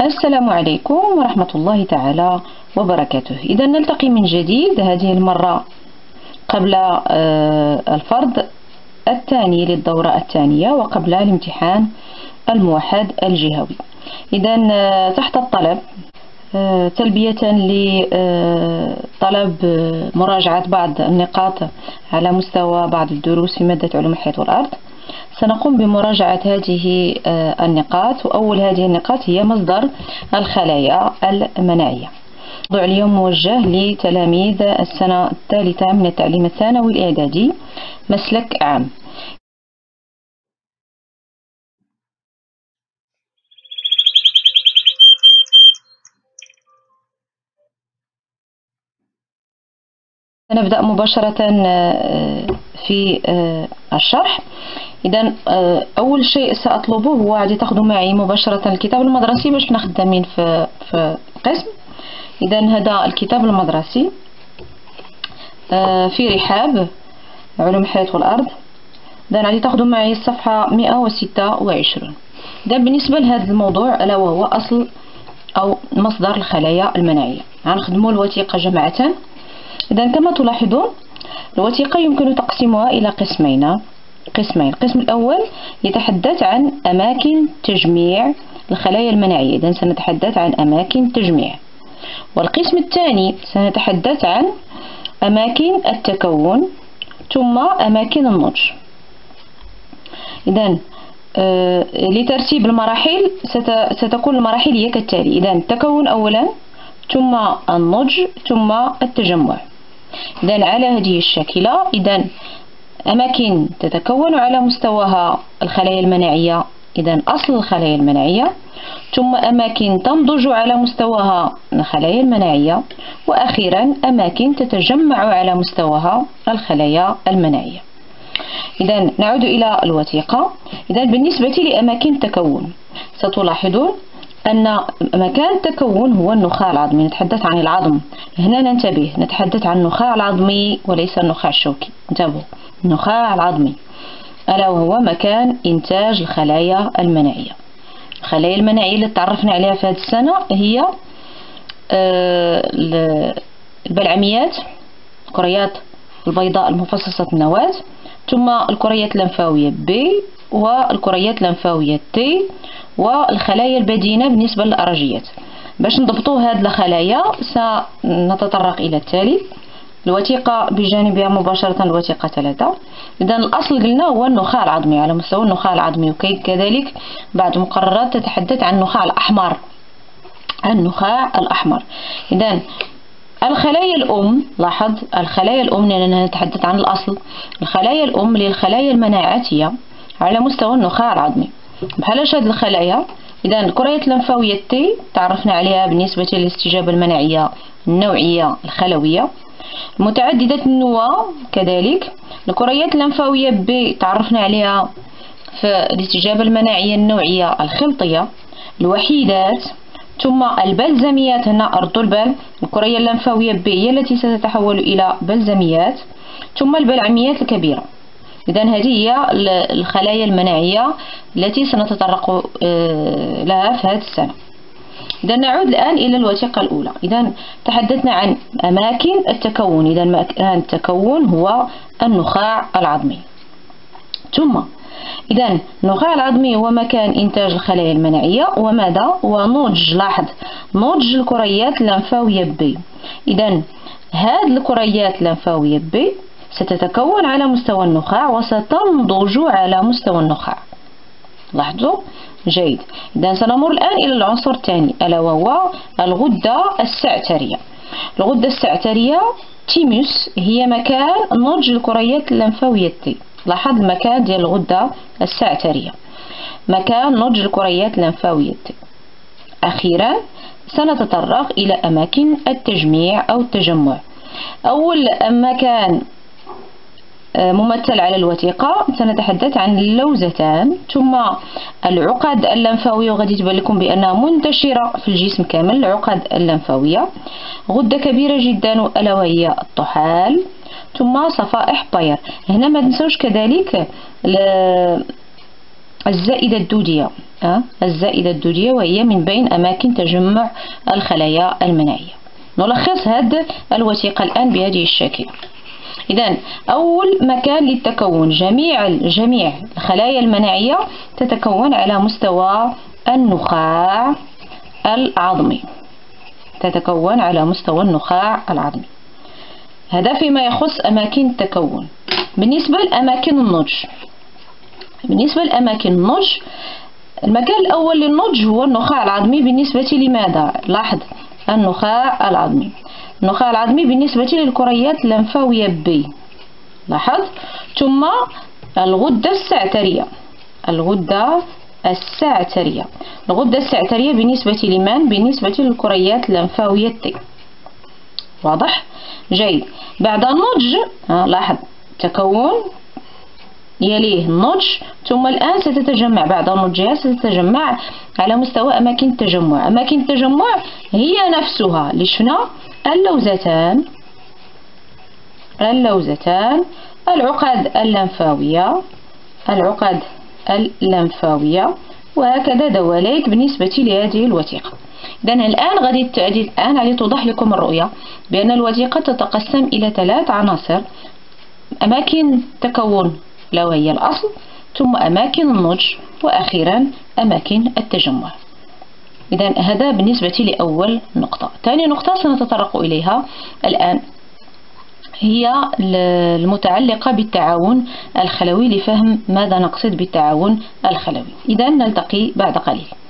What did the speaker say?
السلام عليكم ورحمة الله تعالى وبركاته. إذا نلتقي من جديد، هذه المرة قبل الفرض الثاني للدورة الثانية وقبل الامتحان الموحد الجهوي. إذا تحت الطلب تلبية لطلب مراجعة بعض النقاط على مستوى بعض الدروس في مادة علوم الحياة والأرض، سنقوم بمراجعة هذه النقاط. وأول هذه النقاط هي مصدر الخلايا المناعية. الموضوع اليوم موجه لتلاميذ السنة الثالثة من التعليم الثانوي الإعدادي مسلك عام. نبدأ مباشرة في الشرح. إذا أول شيء سأطلبه هو غادي تاخذوا معي مباشرة الكتاب المدرسي باش حنا خدامين في القسم. إذا هذا الكتاب المدرسي في رحاب علوم الحياة والأرض. إذا غادي تاخذوا معي الصفحة 126. إذا بالنسبة لهذا الموضوع ألا وهو أصل أو مصدر الخلايا المناعية، غنخدموا الوثيقة جماعة. إذا كما تلاحظون الوثيقة يمكن تقسيمها إلى قسمين. القسم الأول يتحدث عن أماكن تجميع الخلايا المناعية، إذا سنتحدث عن أماكن تجميع. والقسم الثاني سنتحدث عن أماكن التكون ثم أماكن النضج. إذا لترتيب المراحل ستكون المراحل هي كالتالي: إذا التكون أولا، ثم النضج، ثم التجمع. إذا على هذه الشاكلة، إذا أماكن تتكون على مستواها الخلايا المناعية، إذا أصل الخلايا المناعية، ثم أماكن تنضج على مستواها الخلايا المناعية، وأخيرا أماكن تتجمع على مستواها الخلايا المناعية. إذا نعود إلى الوثيقة. إذا بالنسبة لأماكن التكون ستلاحظون أن مكان التكون هو النخاع العظمي. نتحدث عن العظم هنا، ننتبه، نتحدث عن النخاع العظمي وليس النخاع الشوكي. انتبهوا، النخاع العظمي ألا وهو مكان إنتاج الخلايا المناعية. الخلايا المناعية اللي تعرفنا عليها في هذه السنة هي البلعميات، الكريات البيضاء المفصصة النواة، ثم الكريات اللمفاوية B، والكريات اللمفاوية T، والخلايا البدينة بالنسبة للأرجيات. باش نضبطوا هذه الخلايا سنتطرق إلى التالي. الوثيقة بجانبها مباشرة الوثيقة 3. إذا الأصل قلنا هو النخاع العظمي، على مستوى النخاع العظمي، وكذلك بعض المقررات تتحدث عن النخاع الأحمر. النخاع الأحمر. إذا الخلايا الأم، لاحظ الخلايا الأم لأننا نتحدث عن الأصل. الخلايا الأم للخلايا المناعاتية على مستوى النخاع العظمي. بحال هاد الخلايا. إذا الكريات اللمفاوية T تعرفنا عليها بالنسبة للاستجابة المناعية النوعية الخلوية. متعددة النواة كذلك. الكريات اللمفاوية B تعرفنا عليها في الاستجابة المناعية النوعية الخلطية. الوحيدات، ثم البلزميات. هنا ردوا البال، الكرية اللمفاوية B هي التي ستتحول إلى بلزميات، ثم البلعميات الكبيرة. إذا هذه هي الخلايا المناعية التي سنتطرق لها في هذه السنة. إذا نعود الآن إلى الوثيقة الأولى. إذا تحدثنا عن أماكن التكون. إذا مكان التكون هو النخاع العظمي. ثم إذا النخاع العظمي هو مكان إنتاج الخلايا المناعية، وماذا؟ ونضج. لاحظ، نضج الكريات اللمفاوية B. إذا هذه الكريات اللمفاوية B ستتكون على مستوى النخاع وستنضج على مستوى النخاع. لاحظوا جيد. إذا سنمر الآن إلى العنصر الثاني ألا وهو الغدة السعترية. الغدة السعترية تيموس هي مكان نضج الكريات اللمفاوية T. لاحظ المكان ديال الغدة السعترية، مكان نضج الكريات اللمفاوية T. أخيرا سنتطرق إلى أماكن التجميع أو التجمع. أول مكان ممثل على الوثيقة سنتحدث عن اللوزتان، ثم العقد اللمفاوية، وغادي تبان لكم بأنها منتشرة في الجسم كامل. العقد اللمفاوية، غدة كبيرة جدا ألا وهي الطحال، ثم صفائح باير. هنا ما تنسوش كذلك الزائدة الدودية. الزائدة الدودية، وهي من بين أماكن تجمع الخلايا المناعية. نلخص هذه الوثيقة الآن بهذه الشكل. إذن أول مكان للتكون، جميع الخلايا المناعية تتكون على مستوى النخاع العظمي، تتكون على مستوى النخاع العظمي. هذا فيما يخص أماكن التكون. بالنسبة لأماكن النضج، المكان الأول للنضج هو النخاع العظمي. بالنسبة لماذا؟ لاحظ، النخاع العظمي بالنسبة للكريات اللمفاوية B، لاحظ، ثم الغدة السعترية بالنسبة لمن؟ بالنسبة للكريات اللمفاوية T. واضح؟ جيد. بعد النضج لاحظ تكون، يليه النضج، ثم الآن ستتجمع بعد نضجها، ستتجمع على مستوى أماكن التجمع. أماكن التجمع هي نفسها اللي شفنا اللوزتان، العقد اللمفاوية، وهكذا دواليك بالنسبة لهذه الوثيقة. إذن الآن غادي توضح لكم الرؤية بأن الوثيقة تتقسم إلى 3 عناصر: أماكن التكون وهي الأصل، ثم أماكن النضج، وأخيرا أماكن التجمع. إذن هذا بالنسبة لأول نقطة. ثاني نقطة سنتطرق إليها الآن هي المتعلقة بالتعاون الخلوي، لفهم ماذا نقصد بالتعاون الخلوي. إذن نلتقي بعد قليل.